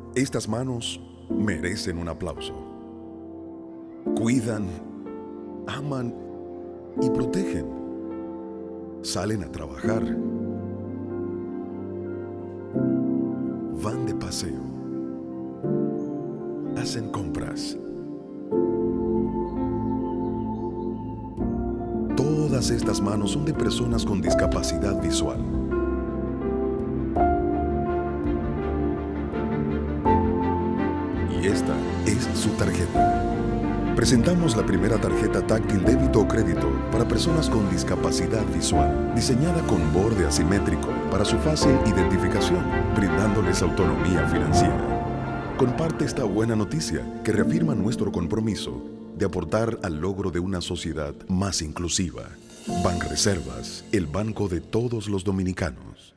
Estas manos merecen un aplauso. Cuidan, aman y protegen. Salen a trabajar. Van de paseo. Hacen compras. Todas estas manos son de personas con discapacidad visual. Y esta es su tarjeta. Presentamos la primera tarjeta táctil débito o crédito para personas con discapacidad visual, diseñada con borde asimétrico para su fácil identificación, brindándoles autonomía financiera. Comparte esta buena noticia que reafirma nuestro compromiso de aportar al logro de una sociedad más inclusiva. Banreservas, el banco de todos los dominicanos.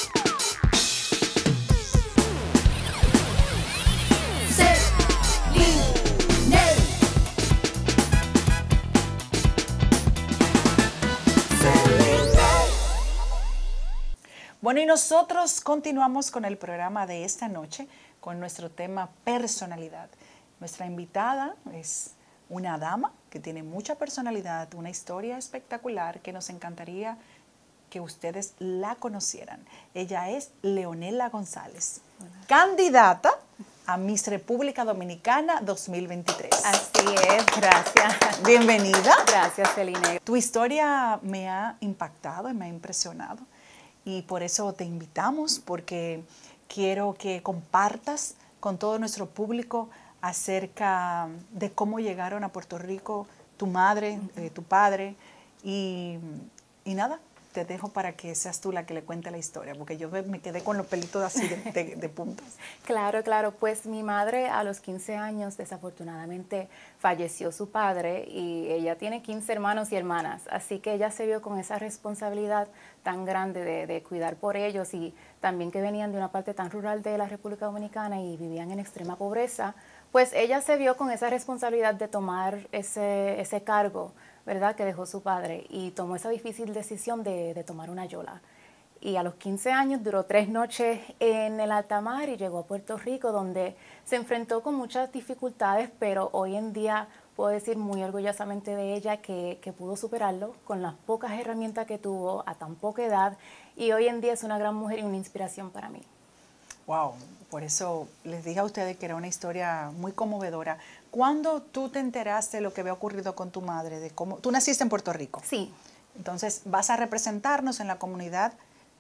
Bueno, y nosotros continuamos con el programa de esta noche con nuestro tema personalidad. Nuestra invitada es una dama que tiene mucha personalidad, una historia espectacular que nos encantaría que ustedes la conocieran. Ella es Leonela González, candidata a Miss República Dominicana 2023. Así es, gracias. Bienvenida. Gracias, Celine. Tu historia me ha impactado y me ha impresionado. Y por eso te invitamos, porque quiero que compartas con todo nuestro público acerca de cómo llegaron a Puerto Rico tu madre, tu padre, y nada, te dejo para que seas tú la que le cuente la historia, porque yo me quedé con los pelitos así de puntas. Claro, claro, pues mi madre a los 15 años desafortunadamente falleció su padre y ella tiene 15 hermanos y hermanas, así que ella se vio con esa responsabilidad tan grande de cuidar por ellos y también que venían de una parte tan rural de la República Dominicana y vivían en extrema pobreza, pues ella se vio con esa responsabilidad de tomar ese cargo, ¿verdad?, que dejó su padre y tomó esa difícil decisión de tomar una yola. Y a los 15 años duró 3 noches en el alta mar y llegó a Puerto Rico, donde se enfrentó con muchas dificultades, pero hoy en día puedo decir muy orgullosamente de ella que pudo superarlo con las pocas herramientas que tuvo a tan poca edad y hoy en día es una gran mujer y una inspiración para mí. Wow, por eso les dije a ustedes que era una historia muy conmovedora. ¿Cuándo tú te enteraste de lo que había ocurrido con tu madre? De cómo tú naciste en Puerto Rico. Sí. Entonces vas a representarnos en la comunidad,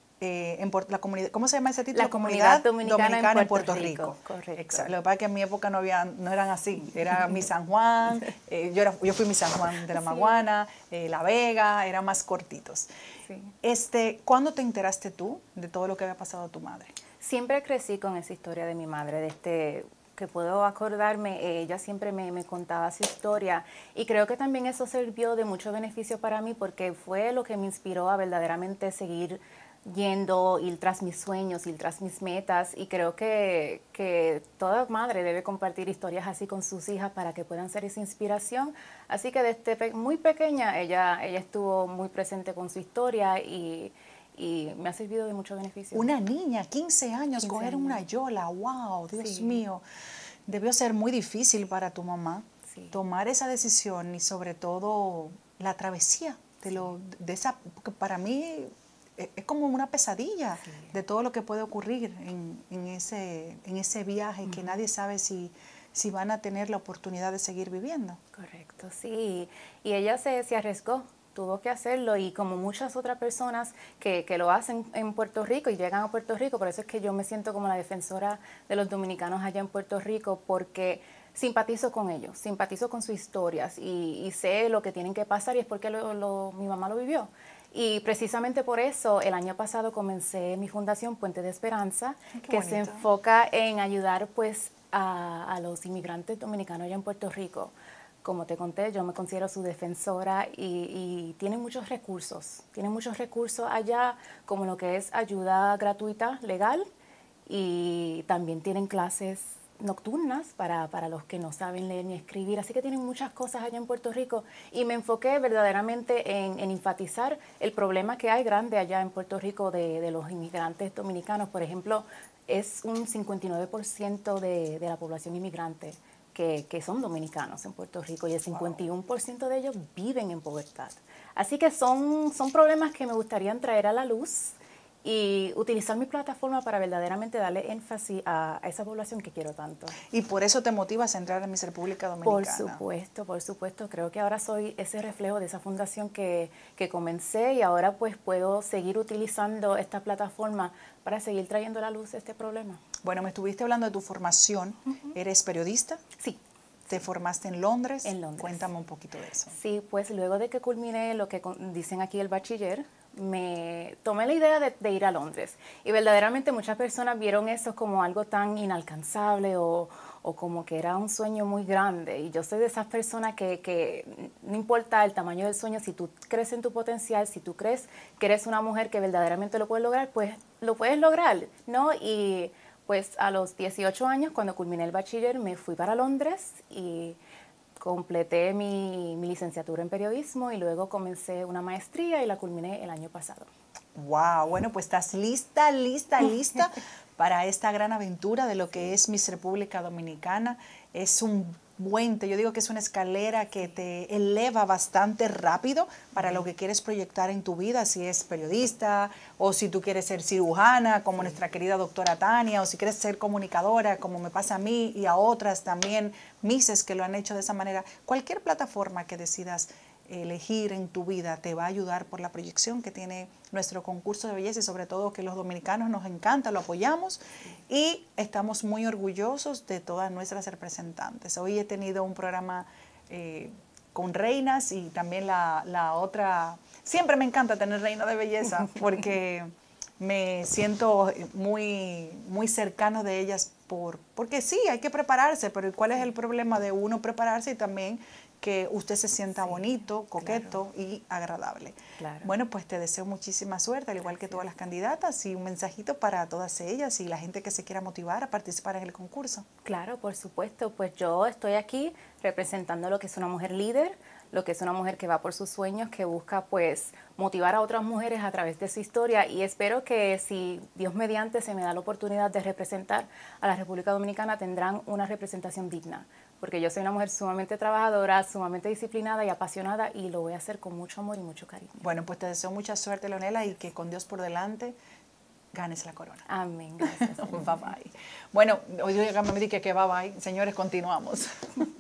¿cómo se llama ese título? La comunidad dominicana en Puerto Rico. Correcto. Exacto. Lo que pasa es que en mi época no eran así. Era mi San Juan, yo fui mi San Juan de la Maguana, La Vega, eran más cortitos. Sí. ¿Cuándo te enteraste tú de todo lo que había pasado a tu madre? Siempre crecí con esa historia de mi madre, que puedo acordarme, ella siempre me contaba su historia y creo que también eso sirvió de mucho beneficio para mí porque fue lo que me inspiró a verdaderamente seguir yendo, ir tras mis sueños, ir tras mis metas y creo que toda madre debe compartir historias así con sus hijas para que puedan ser esa inspiración. Así que desde muy pequeña ella estuvo muy presente con su historia y me ha servido de mucho beneficio. Una niña, 15 años, coger una yola, wow, Dios mío. Debió ser muy difícil para tu mamá tomar esa decisión y sobre todo la travesía de esa, porque para mí es como una pesadilla de todo lo que puede ocurrir en ese viaje que nadie sabe si van a tener la oportunidad de seguir viviendo. Correcto, sí. Y ella se arriesgó. Tuvo que hacerlo y como muchas otras personas que lo hacen en Puerto Rico y llegan a Puerto Rico, por eso es que yo me siento como la defensora de los dominicanos allá en Puerto Rico porque simpatizo con ellos, simpatizo con sus historias y sé lo que tienen que pasar y es porque mi mamá lo vivió. Y precisamente por eso el año pasado comencé mi fundación Puente de Esperanza, que se enfoca en ayudar pues a los inmigrantes dominicanos allá en Puerto Rico. Como te conté, yo me considero su defensora y tienen muchos recursos allá, como lo que es ayuda gratuita legal y también tienen clases nocturnas para los que no saben leer ni escribir, así que tienen muchas cosas allá en Puerto Rico y me enfoqué verdaderamente en enfatizar el problema que hay grande allá en Puerto Rico de los inmigrantes dominicanos. Por ejemplo, es un 59% de la población inmigrante que son dominicanos en Puerto Rico y el 51% de ellos viven en pobreza. Así que son problemas que me gustaría traer a la luz y utilizar mi plataforma para verdaderamente darle énfasis a esa población que quiero tanto. Y por eso te motivas a entrar en Miss República Dominicana. Por supuesto. Creo que ahora soy ese reflejo de esa fundación que comencé y ahora pues puedo seguir utilizando esta plataforma para seguir trayendo a la luz este problema. Bueno, me estuviste hablando de tu formación. ¿Eres periodista? Sí. ¿Te formaste en Londres? En Londres. Cuéntame un poquito de eso. Sí, pues luego de que culminé lo que dicen aquí el bachiller, me tomé la idea de ir a Londres. Y verdaderamente muchas personas vieron eso como algo tan inalcanzable o como que era un sueño muy grande. Y yo soy de esas personas que no importa el tamaño del sueño, si tú crees en tu potencial, si tú crees que eres una mujer que verdaderamente lo puedes lograr, pues lo puedes lograr, ¿no? Y pues a los 18 años, cuando culminé el bachiller, me fui para Londres y completé mi licenciatura en periodismo y luego comencé una maestría y la culminé el año pasado. Wow, bueno, pues estás lista para esta gran aventura de lo que es Miss República Dominicana. Es un puente, yo digo que es una escalera que te eleva bastante rápido para lo que quieres proyectar en tu vida, si es periodista o si tú quieres ser cirujana, como nuestra querida doctora Tania, o si quieres ser comunicadora, como me pasa a mí y a otras también, misses que lo han hecho de esa manera. Cualquier plataforma que decidas elegir en tu vida te va a ayudar por la proyección que tiene nuestro concurso de belleza y sobre todo que los dominicanos nos encanta, lo apoyamos y estamos muy orgullosos de todas nuestras representantes. Hoy he tenido un programa con reinas y también la otra, siempre me encanta tener reina de belleza porque me siento muy cercano de ellas porque sí, hay que prepararse, pero ¿cuál es el problema de uno prepararse y también que usted se sienta bonito, coqueto y agradable? Claro. Bueno, pues te deseo muchísima suerte, al igual que todas las candidatas, y un mensajito para todas ellas y la gente que se quiera motivar a participar en el concurso. Claro, por supuesto, pues yo estoy aquí representando lo que es una mujer líder, lo que es una mujer que va por sus sueños, que busca pues motivar a otras mujeres a través de su historia y espero que si Dios mediante se me da la oportunidad de representar a la República Dominicana tendrán una representación digna, porque yo soy una mujer sumamente trabajadora, sumamente disciplinada y apasionada y lo voy a hacer con mucho amor y mucho cariño. Bueno, pues te deseo mucha suerte, Leonela, y que con Dios por delante ganes la corona. Amén, gracias. Bye bye. Bueno, hoy me dije que bye bye. Señores, continuamos.